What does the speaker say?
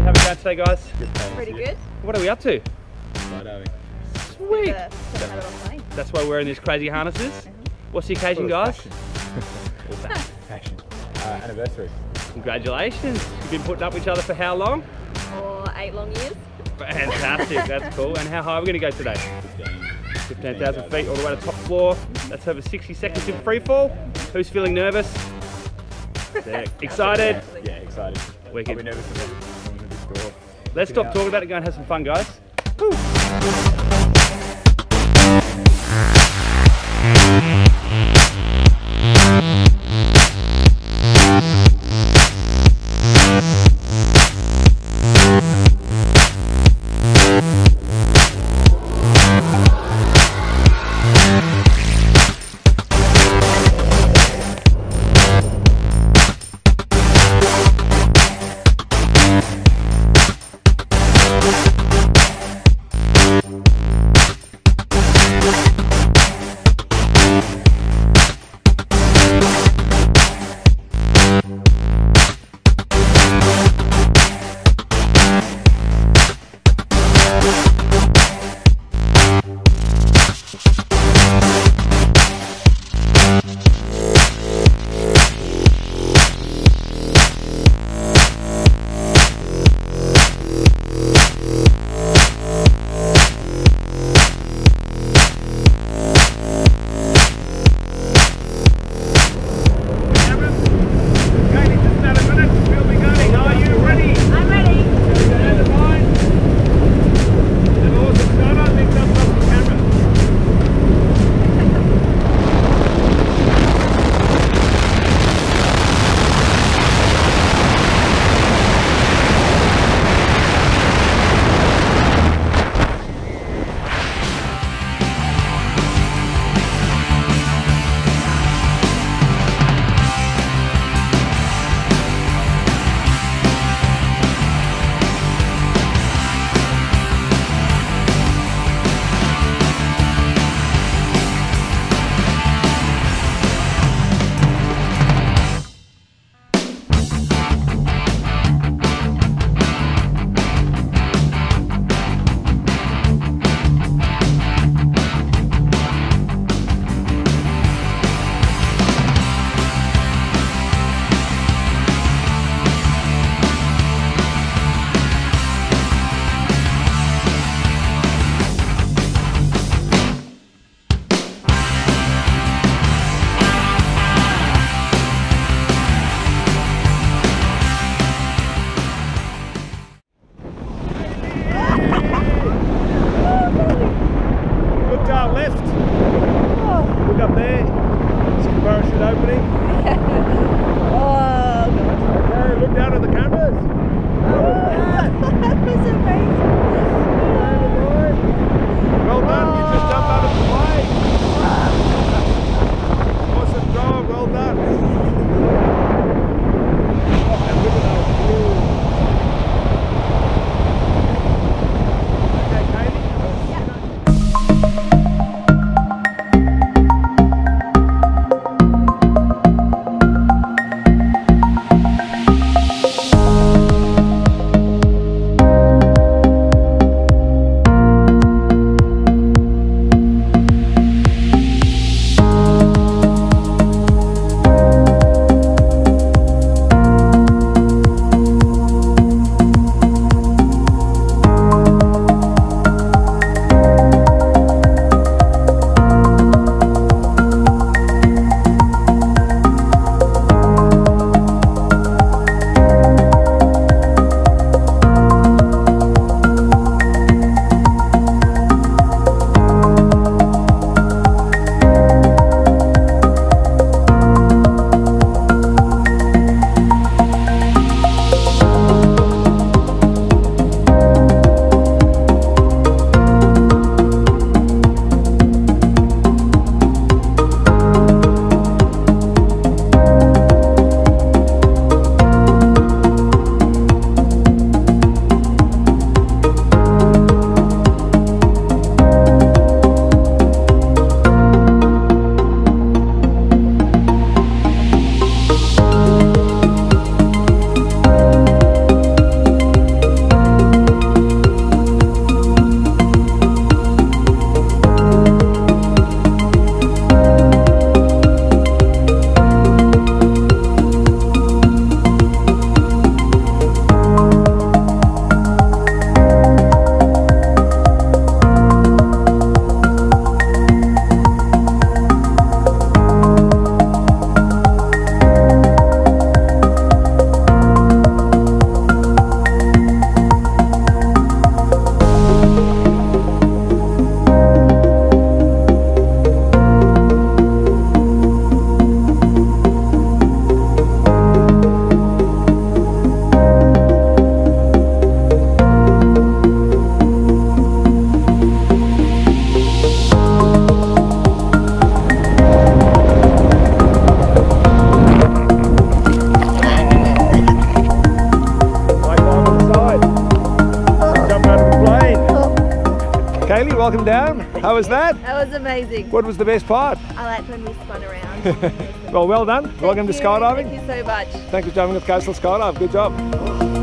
Caili, how are we going today, guys? Pretty good. What are we up to? Skydiving. Sweet. That's why we're wearing these crazy harnesses. What's the occasion, guys? Fashion. Anniversary. Congratulations. You've been putting up with each other for how long? For 8 long years. Fantastic, that's cool. And how high are we going to go today? 15,000 feet all the way to top floor. That's over 60 seconds in free fall. Who's feeling nervous? Excited? Yeah, excited. Wicked. I'll be nervous about going to this door. Let's stop talking about it and go and have some fun, guys. Woo. welcome down. How was that? That was amazing. What was the best part? I liked when we spun around. Well done. Welcome to skydiving. Thank you so much. Thanks for jumping with Coastal Skydive. Good job.